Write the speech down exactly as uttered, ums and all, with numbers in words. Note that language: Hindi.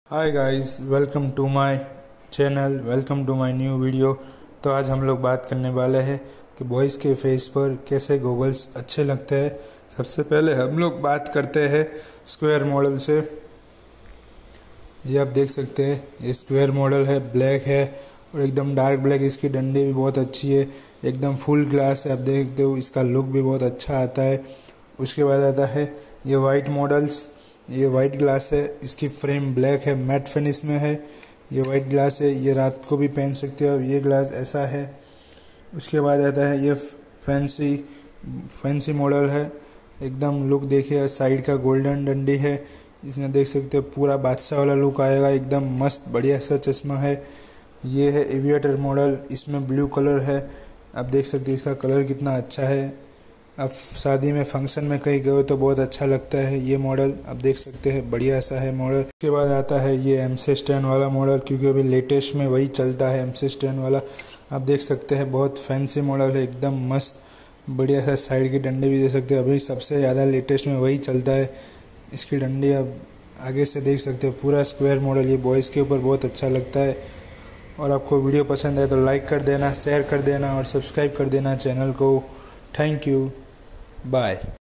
Hi guys, welcome to my channel, welcome to my new video. तो आज हम लोग बात करने वाले हैं कि बॉयज़ के फेस पर कैसे गॉगल्स अच्छे लगते हैं। सबसे पहले हम लोग बात करते हैं स्क्वायर मॉडल से। ये आप देख सकते हैं, ये स्क्वायर मॉडल है, ब्लैक है और एकदम डार्क ब्लैक। इसकी डंडी भी बहुत अच्छी है, एकदम फुल ग्लास है। आप देखते हो इसका लुक भी बहुत अच्छा आता है। उसके बाद आता है ये वाइट मॉडल्स। ये वाइट ग्लास है, इसकी फ्रेम ब्लैक है, मैट फिनिश में है। ये वाइट ग्लास है, ये रात को भी पहन सकते हो। ये ग्लास ऐसा है। उसके बाद आता है ये फैंसी फैंसी मॉडल है, एकदम लुक देखिए, साइड का गोल्डन डंडी है। इसमें देख सकते हो पूरा बादशाह वाला लुक आएगा, एकदम मस्त बढ़िया सा चश्मा है। ये है एविएटर मॉडल, इसमें ब्लू कलर है। आप देख सकते हो इसका कलर कितना अच्छा है। अब शादी में फंक्शन में कहीं गए तो बहुत अच्छा लगता है ये मॉडल। आप देख सकते हैं बढ़िया सा है मॉडल। उसके बाद आता है ये एम सी स्टैंड वाला मॉडल, क्योंकि अभी लेटेस्ट में वही चलता है एम सी स्टैंड वाला। आप देख सकते हैं बहुत फैंसी मॉडल है, एकदम मस्त बढ़िया सा। साइड की डंडी भी दे सकते हैं, अभी सबसे ज़्यादा लेटेस्ट में वही चलता है। इसकी डंडी आप आगे से देख सकते हो, पूरा स्क्वायर मॉडल। ये बॉयज़ के ऊपर बहुत अच्छा लगता है। और आपको वीडियो पसंद है तो लाइक कर देना, शेयर कर देना और सब्सक्राइब कर देना चैनल को। Thank you, bye.